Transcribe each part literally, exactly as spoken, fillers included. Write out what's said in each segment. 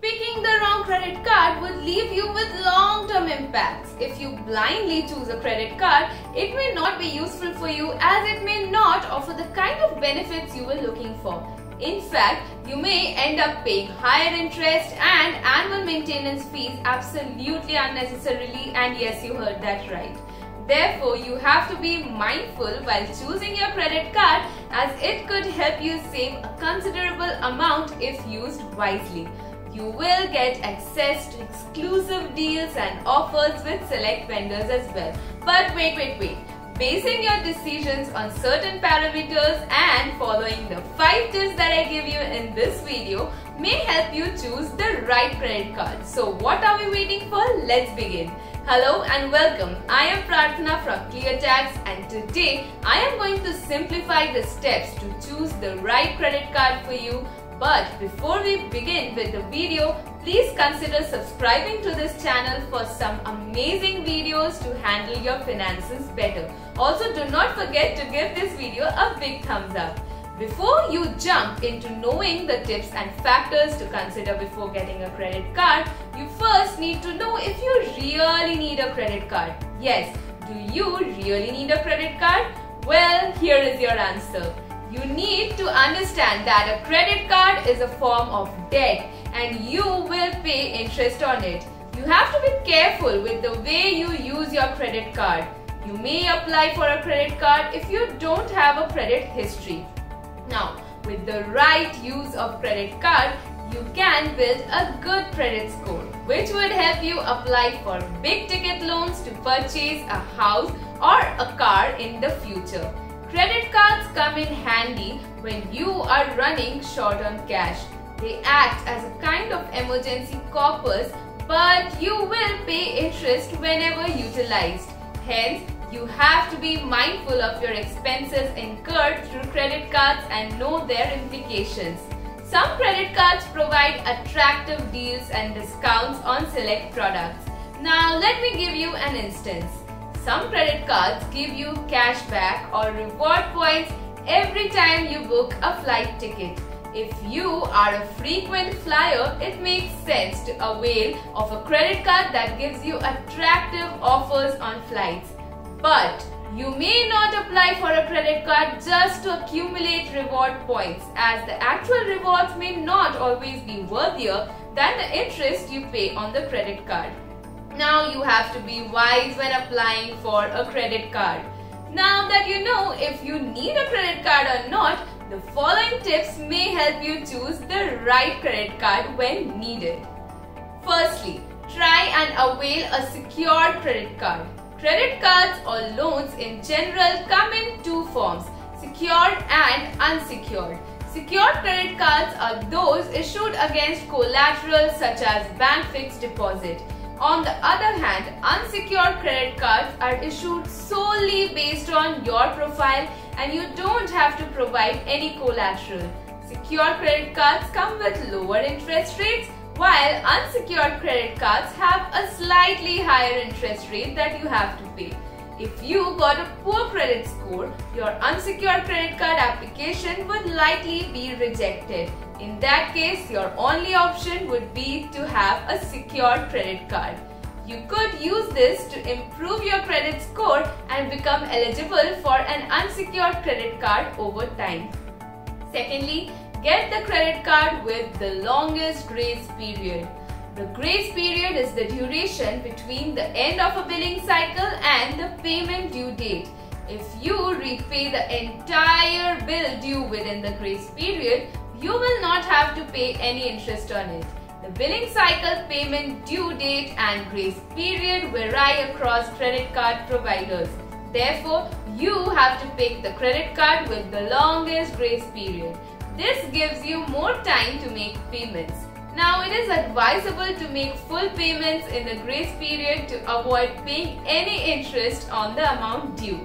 Picking the wrong credit card would leave you with long-term impacts. If you blindly choose a credit card, it may not be useful for you as it may not offer the kind of benefits you were looking for. In fact, you may end up paying higher interest and annual maintenance fees absolutely unnecessarily, and yes, you heard that right. Therefore, you have to be mindful while choosing your credit card as it could help you save a considerable amount if used wisely. You will get access to exclusive deals and offers with select vendors as well. But wait, wait, wait. Basing your decisions on certain parameters and following the five tips that I give you in this video may help you choose the right credit card. So what are we waiting for? Let's begin. Hello and welcome. I am Prarthana from ClearTax, and today I am going to simplify the steps to choose the right credit card for you. But before we begin with the video, please consider subscribing to this channel for some amazing videos to handle your finances better. Also, do not forget to give this video a big thumbs up. Before you jump into knowing the tips and factors to consider before getting a credit card, you first need to know if you really need a credit card. Yes, do you really need a credit card? Well, here is your answer. You need to understand that a credit card is a form of debt and you will pay interest on it. You have to be careful with the way you use your credit card. You may apply for a credit card if you don't have a credit history. Now, with the right use of credit card, you can build a good credit score, which would help you apply for big ticket loans to purchase a house or a car in the future. Credit cards come in handy when you are running short on cash. They act as a kind of emergency corpus, but you will pay interest whenever utilized. Hence, you have to be mindful of your expenses incurred through credit cards and know their implications. Some credit cards provide attractive deals and discounts on select products. Now, let me give you an instance. Some credit cards give you cash back or reward points every time you book a flight ticket. If you are a frequent flyer, it makes sense to avail of a credit card that gives you attractive offers on flights. But you may not apply for a credit card just to accumulate reward points, as the actual rewards may not always be worthier than the interest you pay on the credit card. Now you have to be wise when applying for a credit card. Now that you know if you need a credit card or not, the following tips may help you choose the right credit card when needed. Firstly, try and avail a secured credit card. Credit cards or loans in general come in two forms, secured and unsecured. Secured credit cards are those issued against collateral such as bank fixed deposit. On the other hand, unsecured credit cards are issued solely based on your profile and you don't have to provide any collateral. Secured credit cards come with lower interest rates, while unsecured credit cards have a slightly higher interest rate that you have to pay. If you got a poor credit score, your unsecured credit card application would likely be rejected. In that case, your only option would be to have a secured credit card. You could use this to improve your credit score and become eligible for an unsecured credit card over time. Secondly, get the credit card with the longest grace period. The grace period is the duration between the end of a billing cycle and the payment due date. If you repay the entire bill due within the grace period, you will not have to pay any interest on it. The billing cycle, payment due date and grace period vary across credit card providers. Therefore, you have to pick the credit card with the longest grace period. This gives you more time to make payments. Now, it is advisable to make full payments in the grace period to avoid paying any interest on the amount due.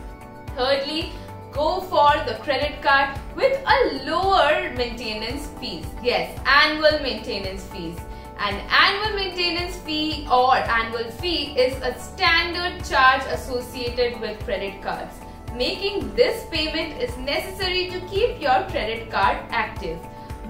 Thirdly, go for the credit card with a lower maintenance fees. Yes, annual maintenance fees. An annual maintenance fee or annual fee is a standard charge associated with credit cards. Making this payment is necessary to keep your credit card active.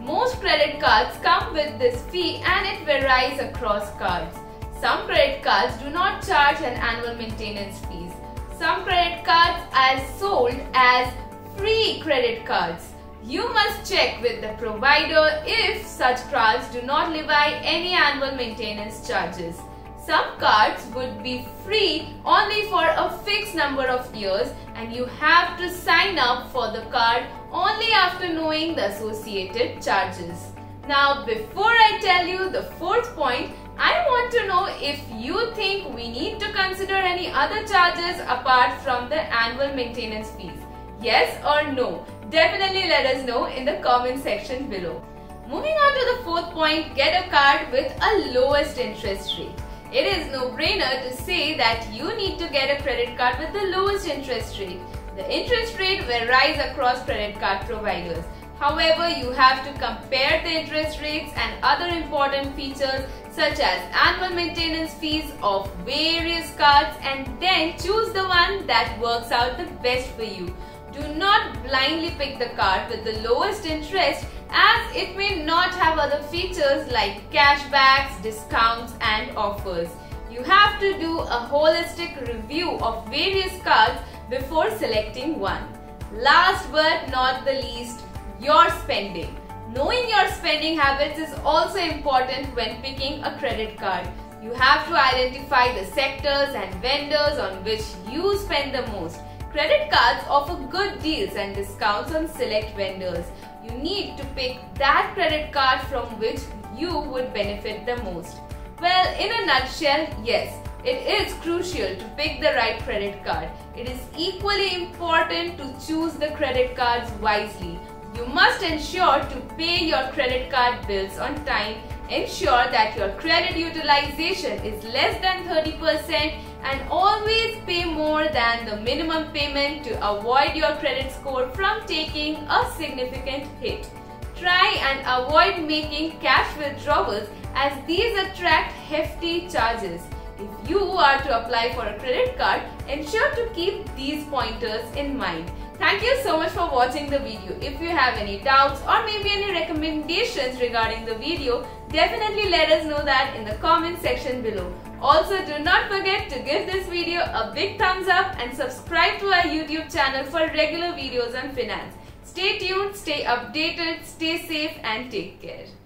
Most credit cards come with this fee and it varies across cards. Some credit cards do not charge an annual maintenance fees. Some credit cards are sold as free credit cards. You must check with the provider if such cards do not levy any annual maintenance charges. Some cards would be free only for a fixed number of years and you have to sign up for the card only after knowing the associated charges. Now, before I tell you the fourth point, I want to know if you think we need to consider any other charges apart from the annual maintenance fees. Yes or no? Definitely let us know in the comment section below. Moving on to the fourth point, get a card with a lowest interest rate. It is no-brainer to say that you need to get a credit card with the lowest interest rate. The interest rate varies across credit card providers. However, you have to compare the interest rates and other important features such as annual maintenance fees of various cards and then choose the one that works out the best for you. Do not blindly pick the card with the lowest interest as it may not have other features like cashbacks, discounts and offers. You have to do a holistic review of various cards before selecting one. Last but not the least, your spending. Knowing your spending habits is also important when picking a credit card. You have to identify the sectors and vendors on which you spend the most. Credit cards offer good deals and discounts on select vendors. You need to pick that credit card from which you would benefit the most. Well, in a nutshell, yes, it is crucial to pick the right credit card. It is equally important to choose the credit cards wisely. You must ensure to pay your credit card bills on time. Ensure that your credit utilization is less than thirty percent and always pay more than the minimum payment to avoid your credit score from taking a significant hit. Try and avoid making cash withdrawals as these attract hefty charges. If you are to apply for a credit card, ensure to keep these pointers in mind. Thank you so much for watching the video. If you have any doubts or maybe any recommendations regarding the video, definitely let us know that in the comment section below. Also, do not forget to give this video a big thumbs up and subscribe to our YouTube channel for regular videos on finance. Stay tuned, stay updated, stay safe and take care.